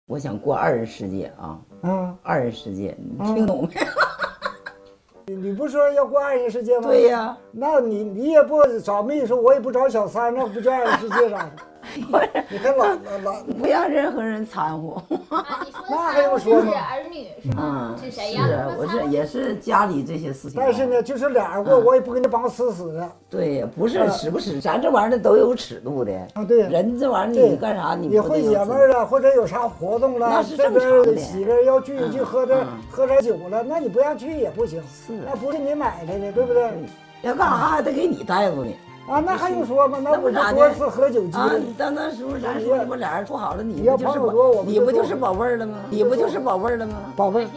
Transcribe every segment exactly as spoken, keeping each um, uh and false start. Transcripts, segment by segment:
我想过二人世界啊， 嗯， 二人世界，你听懂没？ 你你不说要过二人世界吗？ 对呀， 那你你也不找秘书，我也不找小三，那不叫二人世界啥的？你看老老老不让任何人掺和。 啊，你说那还用说吗？ 是儿女是吗？是谁呀？ 是啊，我是也是家里这些事情。 但是呢，就是俩人过，我也不给你绑死死的。 对，不是使不使，咱这玩意儿都有尺度的。 啊，对， 人这玩意儿你干啥？ 你会姐妹了，或者有啥活动了，这边几个人要聚一聚，喝点喝点酒了，那你不让去也不行。 是， 那不是你买来的，对不对？ 要干啥还得给你带着呢。 啊，那还用说吗？那我就多次喝酒机啊！到那时候咱说我俩人处好了，你不就是我你不就是宝贝儿了吗？你不就是宝贝儿了吗？ 宝贝儿。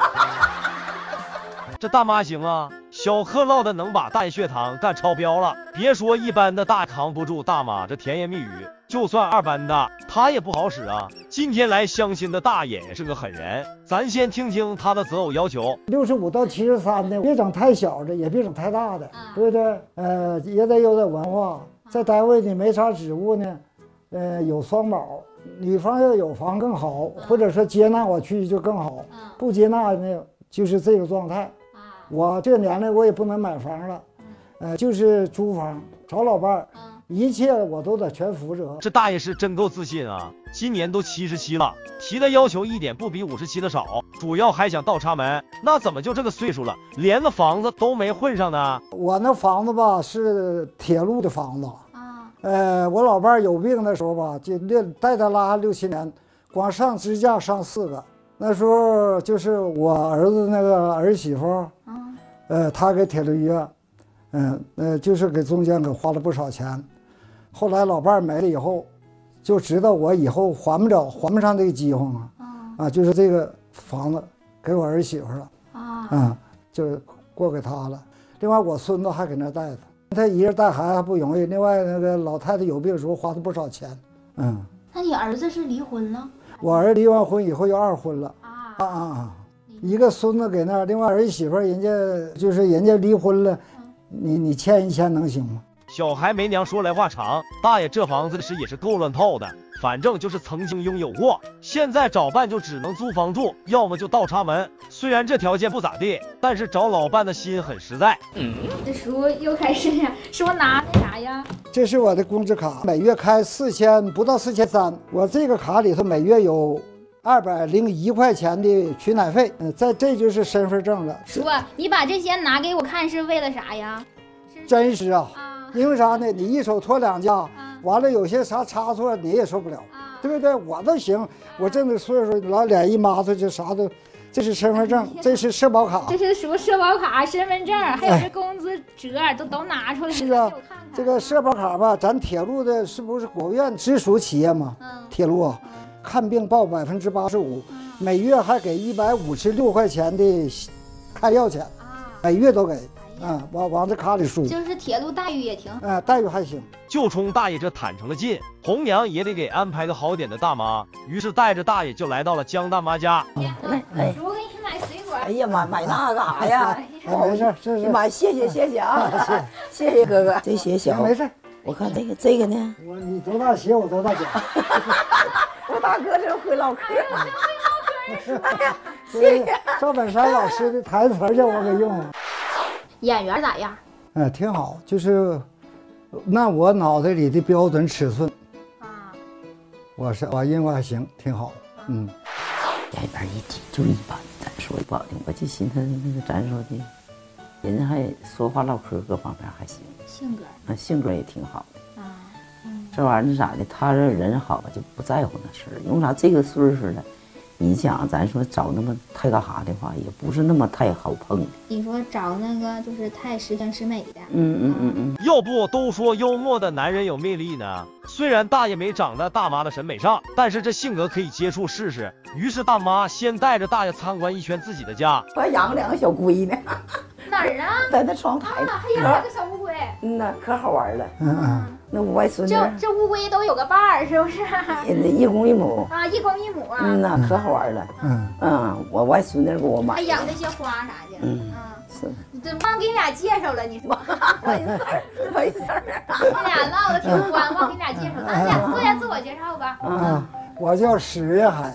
这大妈行啊，小嗑唠的能把大爷血糖干超标了。别说一般的大扛不住大妈这甜言蜜语，就算二班的他也不好使啊。今天来相亲的大爷是个狠人，咱先听听他的择偶要求。 六十五到七十三的，别整太小的，也别整太大的，对不对？呃，也得有点文化，在单位里没啥职务呢，呃，有双保。女方要有房更好，或者说接纳我去就更好，不接纳呢就是这个状态。我这个年龄我也不能买房了，呃，就是租房找老伴儿，一切我都得全负责。 这大爷是真够自信啊！今年都七十七了，提的要求一点不比五十七的少，主要还想倒插门。那怎么就这个岁数了，连个房子都没混上呢？ 我那房子吧是铁路的房子啊，呃，我老伴儿有病的时候吧，就六带他拉六七年，光上支架上四个。那时候就是我儿子那个儿媳妇，呃，他给铁路医院，嗯，呃，就是给中间给花了不少钱。后来老伴儿没了以后，就知道我以后还不了，还不上这个饥荒啊，啊，就是这个房子给我儿媳妇了啊，嗯，就过给他了。另外我孙子还给那带着，他一人带孩子还不容易。另外那个老太太有病的时候花了不少钱，嗯。 那你儿子是离婚了？ 我儿离完婚以后又二婚了啊啊啊！一个孙子给那儿，另外儿媳妇人家就是人家离婚了，你你欠一千能行吗？ 小孩没娘说来话长，大爷这房子是也是够乱套的，反正就是曾经拥有过，现在找伴就只能租房住，要么就倒插门。虽然这条件不咋地，但是找老伴的心很实在。 嗯，这书又开始呀，说拿那啥呀？ 这是我的工资卡，每月开四千，不到四千三。我这个卡里头每月有二百零一块钱的取奶费，嗯，在这就是身份证了。 叔，你把这些拿给我看是为了啥呀？ 真实啊。 啊因为啥呢？你一手托两家，啊、完了有些啥差错你也受不了，啊、对不对？我都行，我这个岁数，老脸一抹子就啥都，这是身份证，哎、这是社保卡， 这是属社保卡、身份证，还有这工资折都都拿出来了。 是啊，看看这个社保卡吧，咱铁路的是不是国务院直属企业嘛？嗯、铁路啊，嗯、看病报百分之八十五，每月还给一百五十六块钱的开药钱，啊、每月都给。啊，往往这卡里输， 就是铁路待遇也挺， 哎，待遇还行。 就冲大爷这坦诚的劲，红娘也得给安排个好点的大妈。于是带着大爷就来到了江大妈家。 来，来，我给你买水果。 哎呀妈，买那干啥呀？ 哎，没事，是是。 妈，谢谢谢谢啊，谢谢哥哥。这鞋小， 没事。 我看这个这个呢， 我你多大鞋我多大脚。 我大哥真会唠嗑。 哎呀， 谢谢赵本山老师的台词叫我给用了。 演员咋样？ 哎，挺好，就是那我脑袋里的标准尺寸啊，我是我认为还行，挺好。嗯， 演员一听就一般，咱说不好听，我就寻思那个咱说的，人家还说话唠嗑各方面还行， 性格啊性格也挺好的啊。嗯， 这玩意儿咋的？他这人好就不在乎那事儿，用啥这个岁数了。你想，咱说找那么太干啥的话，也不是那么太好碰的。 你说找那个就是太十全十美的， 嗯嗯嗯嗯。 要不都说幽默的男人有魅力呢？虽然大爷没长在大妈的审美上，但是这性格可以接触试试。于是大妈先带着大爷参观一圈自己的家。 我还养两个小龟呢。 哪儿啊？ 在那窗台呢。 啊，还养两个小乌龟。 嗯呐，可好玩了。 嗯嗯。 那我外孙女， 这这乌龟都有个伴儿，是不是？ 一公一母啊，一公一母啊。 嗯呐，可好玩了。嗯嗯，我外孙女给我买。 还养那些花啥的。 嗯，是。 这忘给你俩介绍了，你说。 没事儿，没事儿。 你俩闹得挺欢，忘给你俩介绍了。咱俩做下自我介绍吧。 啊，我叫史月海。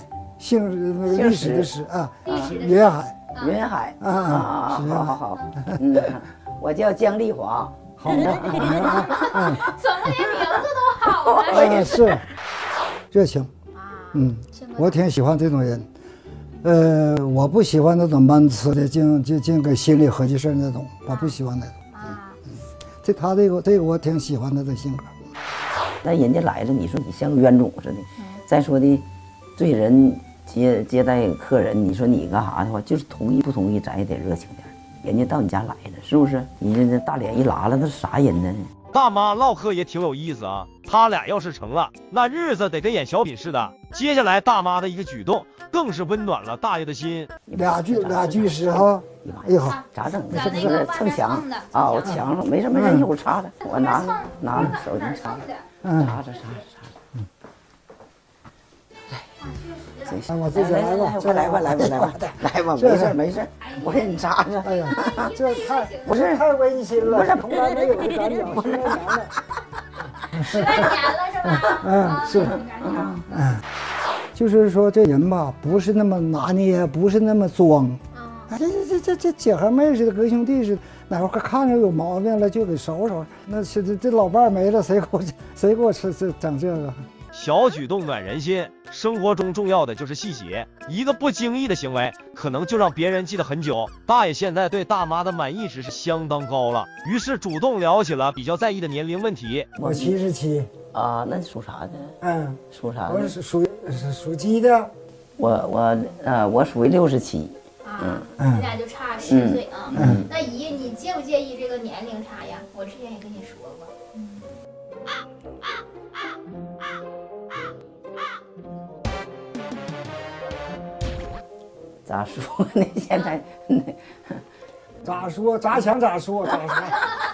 姓那个历史的史啊， 云海， 云海啊啊，好好好，嗯，我叫姜丽华。 好的， 怎么连名字都好呢？ 啊，是热情，嗯，我挺喜欢这种人。呃，我不喜欢那种闷刺的，净净净给心里合计事那种，我不喜欢那种。啊，嗯，这他这个这个我挺喜欢他的性格。 那人家来了，你说你像个冤种似的。再说的，对人接接待客人，你说你干啥的话，就是同意不同意，咱也得热情点。人家到你家来了，是不是？你这这大脸一拉了，那是啥人呢？ 大妈唠嗑也挺有意思啊，他俩要是成了，那日子得跟演小品似的。接下来大妈的一个举动，更是温暖了大爷的心。 俩句俩句诗哈，哎好， 咋整？不是不是蹭墙啊，我墙上没事没事，一会儿擦着，我拿拿着手机擦， 嗯， 擦着擦着擦着，嗯。 哎，我自己来吧， 快来吧来吧来吧来吧，没事没事，我给你擦着。 哎呀，这太不是太温馨了， 不是从来没有的感觉，十来年了。 十来年了是吧？ 嗯，是，嗯，就是说这人吧，不是那么拿捏，不是那么装。啊，这这这这这姐和妹似的，哥兄弟似的，哪块看着有毛病了就给收拾。那是这这老伴没了，谁给我谁给我吃这整这个？ 小举动暖人心，生活中重要的就是细节，一个不经意的行为，可能就让别人记得很久。大爷现在对大妈的满意值是相当高了，于是主动聊起了比较在意的年龄问题。 我七十七啊，那你属啥的？ 嗯， 属啥的？ 我是属是属鸡的。 我我呃，我属于六十七。 啊，你俩就差十岁啊。嗯，那姨，你介不介意这个年龄差呀？我之前也跟你说过。嗯。 咋说呢？现在咋说？咋想咋说？咋说？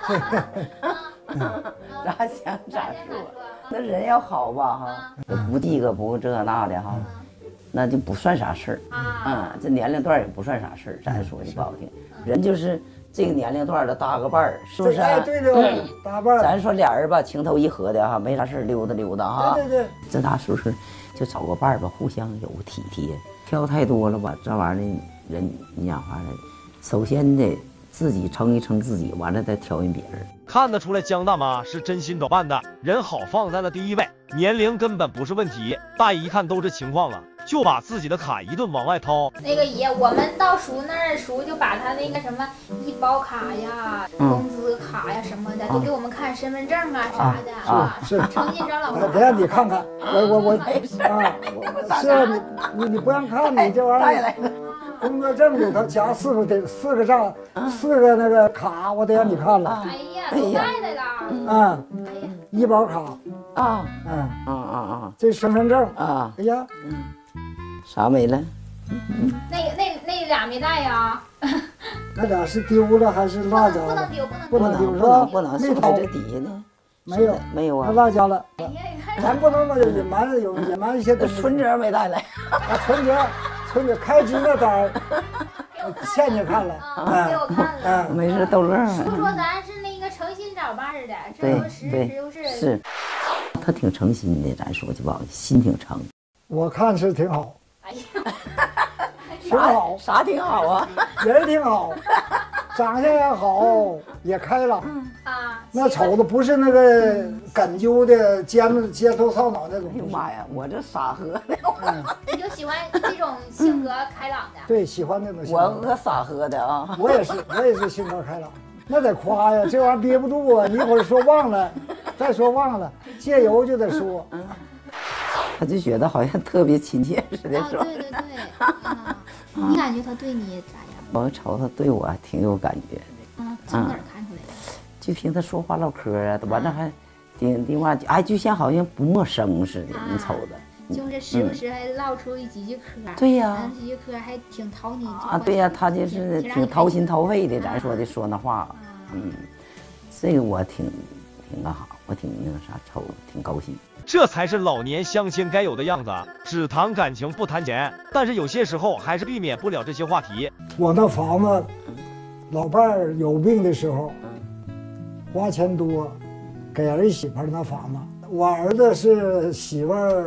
咋想咋说？那人要好吧哈，不递个不这那的哈，那就不算啥事儿。嗯，这年龄段也不算啥事儿。咱说的不好听，人就是这个年龄段的搭个伴儿，是不是？ 哎，对的，搭伴儿。 咱说俩人吧，情投意合的哈，没啥事儿溜达溜达哈。 对对对， 这大叔是就找个伴儿吧，互相有体贴。挑太多了吧，这玩意儿人你讲话了，首先得自己撑一撑自己，完了再挑人别人。 看得出来姜大妈是真心找伴的，人好放在了第一位，年龄根本不是问题。大爷一看都这情况了，就把自己的卡一顿往外掏。 那个爷，我们到叔那儿，叔就把他那个什么医保卡呀、工资卡呀什么的，都给我们看身份证啊啥的啊。 是成心找老伴。 等下你看看，我我我啊，是啊，你你你不让看你这玩意儿。工作证里头夹四个得四个账，四个那个卡，我得让你看了。 哎呀，都带来了。 嗯，医保卡啊， 嗯啊啊啊， 这身份证啊， 哎呀， 嗯，啥没了？ 那那那俩没带呀？ 那俩是丢了还是落家了？ 不能丢， 不能丢， 不能不能， 没在这底下呢。 没有没有啊， 落家了。 哎呀，你看， 咱不能嘛隐瞒有隐瞒一些东西。 存折没带来。 啊，存折。存着开支那单儿，欠你看了， 给我看了， 没事逗乐。 叔说咱是那个诚心找伴儿的，这不实实就是是，他挺诚心的，咱说句不好，心挺诚。 我看是挺好， 哎呀， 挺好， 啥挺好啊？ 人挺好，长相也好，也开朗啊。那瞅的不是那个哏揪的尖尖头扫脑那种。 哎呦妈呀，我这傻呵的。 你就喜欢这种性格开朗的？ 对，喜欢那种性格。 我可傻呵的啊。 我也是，我也是性格开朗。那得夸呀，这玩意儿憋不住啊！你一会儿说忘了，再说忘了，借由就得说。 他就觉得好像特别亲切似的，是吧？ 对对对。啊，你感觉他对你咋样？ 我瞅他对我还挺有感觉的。 嗯，从哪儿看出来的？ 就听他说话唠嗑啊，完了还电电话，哎，就像好像不陌生似的。你瞅着， 就是时不时还唠出一几句嗑。 对呀， 几句嗑还挺讨你啊。对呀，他就是挺掏心掏肺的，咱说的说那话，嗯，这个我挺挺那啥，我挺那个啥，瞅挺高兴。 这才是老年相亲该有的样子，只谈感情不谈钱，但是有些时候还是避免不了这些话题。 我那房子，老伴儿有病的时候，花钱多，给儿媳妇那房子。我儿子是媳妇儿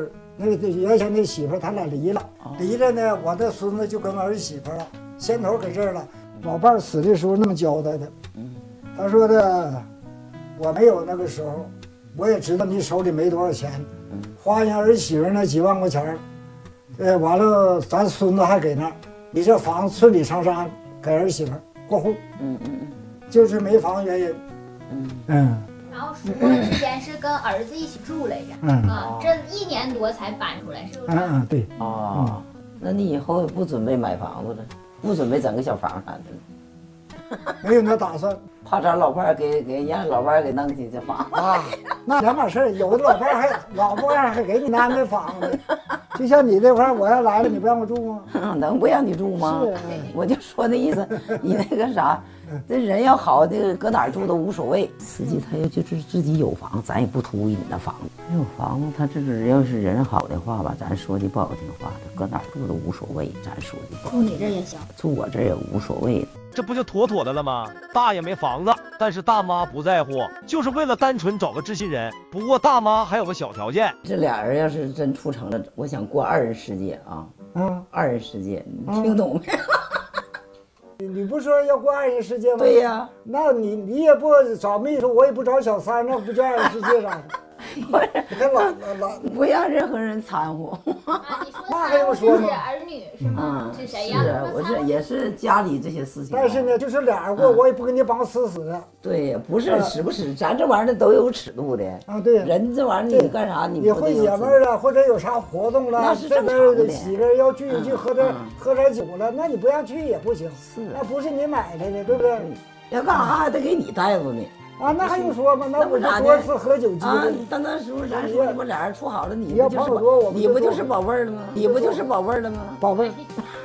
那个原先那媳妇他俩离了， 哦、 离了呢，我的孙子就跟儿媳妇了，先头搁这儿了。老伴儿死的时候那么交代的，嗯，他说的，我没有那个时候，我也知道你手里没多少钱，嗯、花人儿媳妇那几万块钱，呃，完了咱孙子还给那儿，你这房子村里长沙给儿媳妇过户，嗯嗯嗯，就是没房原因，嗯嗯。 然后叔叔之前是跟儿子一起住来着，嗯啊，这一年多才搬出来，是不是？ 嗯嗯，对。 哦，嗯、那你以后也不准备买房子了，不准备整个小房啥的了？没有那打算， 怕咱老伴儿给给让老伴儿给弄去这房啊，那两码事儿。有的老伴儿还老伴儿还给你安排房子，就像你这块儿，我要来了，你不让我住吗？ 能不让你住吗？ 是， 我就说那意思，你那个啥。这人要好，这个搁哪儿住都无所谓。实际他要就是自己有房，咱也不图你那房子。有房子，他这是要是人好的话吧，咱说的不好听话，他搁哪儿住都无所谓。咱说的不好， 住你这也行， 住我这也无所谓。 这不就妥妥的了吗？大爷没房子，但是大妈不在乎，就是为了单纯找个知心人。不过大妈还有个小条件， 这俩人要是真处成了，我想过二人世界啊，嗯，二人世界，你听懂没？ 你不说要过二人世界吗？ 对呀， 那你你也不找秘书，我也不找小三，那不叫二人世界啥的？ 不是，老老不让任何人掺和。 啊，你说那还用说吗？ 是儿女是吗？ 嗯， 是谁呀？ 是，我是也是家里这些事情。 但是呢，就是俩人过，我也不给你绑死死的。 对，不是使不使，咱这玩意儿都有尺度的。 啊，对， 人这玩意儿你干啥？你你会解闷了，或者有啥活动了， 那是正常的。 几个人要聚一聚，喝点喝点酒了，那你不让去也不行。 是， 那不是你买来的，对不对？ 要干啥还得给你带着呢。 啊，那还用说吗？那我就多次喝酒机会。 当那时候咱说你们俩人处好了，你要朋友多，我你不就是宝贝儿了吗？你不就是宝贝儿了吗？ 宝贝儿，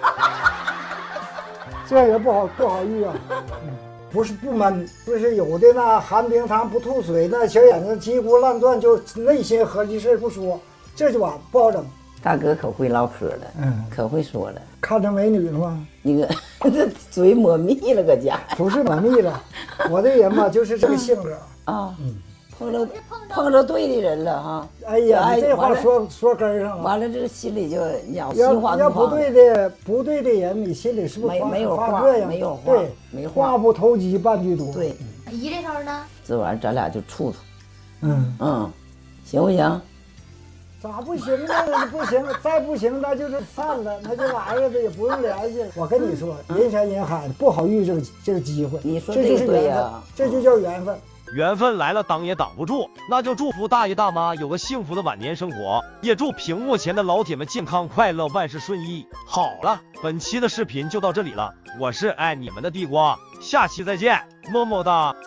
这也不好不好遇啊。不是不闷，就是有的那寒冰糖不吐水，那小眼睛叽咕乱转，就内心合计事不说，这就完不好整。 大哥可会唠嗑了，嗯，可会说了。 看着美女了吗？ 那个这嘴抹蜜了，搁家不是抹蜜了。我这人嘛，就是这个性格啊。嗯，碰着碰着对的人了哈。 哎呀，你这话说说根上了。 完了，这个心里就鸟心花怒放。要不对的不对的人，你心里是不是没没有话？没有话， 对， 没话。 话不投机半句多。 对， 姨这头呢？ 这玩意儿咱俩就处处。嗯嗯，行不行？ 咋不行呢？不行，再不行那就是散了，那就完了，这也不用联系。我跟你说，人山人海，不好遇这个这个机会。 你说这就是缘分，这就叫缘分。 缘分来了，挡也挡不住。那就祝福大爷大妈有个幸福的晚年生活，也祝屏幕前的老铁们健康快乐，万事顺意。好了，本期的视频就到这里了，我是爱你们的地瓜，下期再见，么么哒。